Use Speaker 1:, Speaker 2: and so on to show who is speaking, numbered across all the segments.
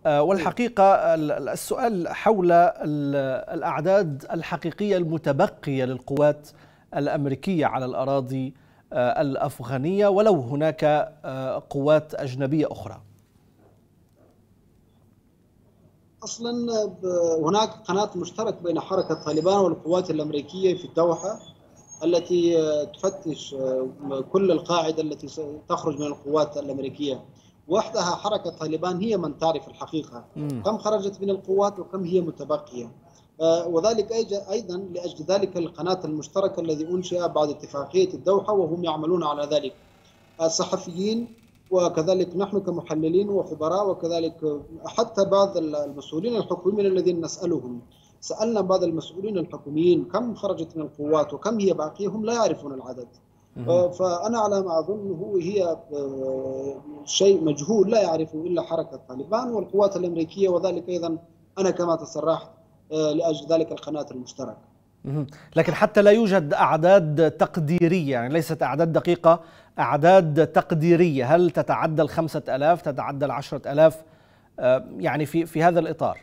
Speaker 1: والحقيقة السؤال حول الأعداد الحقيقية المتبقية للقوات الأمريكية على الأراضي الأفغانية، ولو هناك قوات أجنبية أخرى.
Speaker 2: أصلا هناك قناة مشترك بين حركة طالبان والقوات الأمريكية في الدوحة التي تفتش كل القاعدة التي تخرج من القوات الأمريكية. وحدها حركة طالبان هي من تعرف الحقيقة كم خرجت من القوات وكم هي متبقية. وذلك أيضا لأجل ذلك القناة المشتركة الذي أنشئ بعد اتفاقية الدوحة، وهم يعملون على ذلك الصحفيين وكذلك نحن كمحللين وخبراء، وكذلك حتى بعض المسؤولين الحكوميين الذين نسألهم. سألنا بعض المسؤولين الحكوميين كم خرجت من القوات وكم هي باقية، هم لا يعرفون العدد. فأنا على ما أظن هي شيء مجهول لا يعرفه إلا حركة طالبان والقوات الأمريكية، وذلك أيضا أنا كما تصرحت لأجل ذلك القناة المشتركة.
Speaker 1: لكن حتى لا يوجد أعداد تقديرية، يعني ليست أعداد دقيقة، أعداد تقديرية، هل تتعدى 5000 تتعدى 10,000 يعني في هذا الإطار؟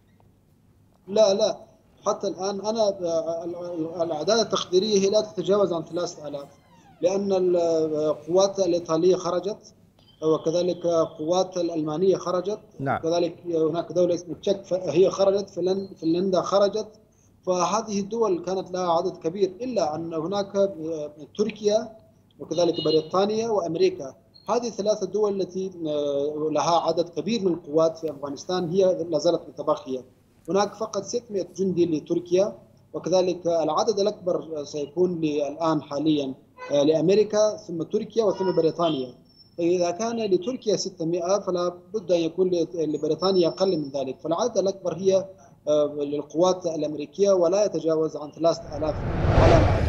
Speaker 2: لا حتى الآن أنا الأعداد التقديرية هي لا تتجاوز عن 3000، لأن القوات الإيطالية خرجت وكذلك قوات الألمانية خرجت.
Speaker 1: نعم.
Speaker 2: وكذلك هناك دولة اسمها تشيك هي خرجت، فنلندا خرجت. فهذه الدول كانت لها عدد كبير، إلا أن هناك تركيا وكذلك بريطانيا وأمريكا. هذه ثلاثة دول التي لها عدد كبير من القوات في أفغانستان هي لا زالت متبقية. هناك فقط 600 جندي لتركيا، وكذلك العدد الأكبر سيكون الآن حاليا لأمريكا ثم تركيا وثم بريطانيا. فإذا كان لتركيا 600 فلا بد أن يكون لبريطانيا أقل من ذلك، فالعدد الأكبر هي للقوات الأمريكية ولا يتجاوز عن 3000 ولا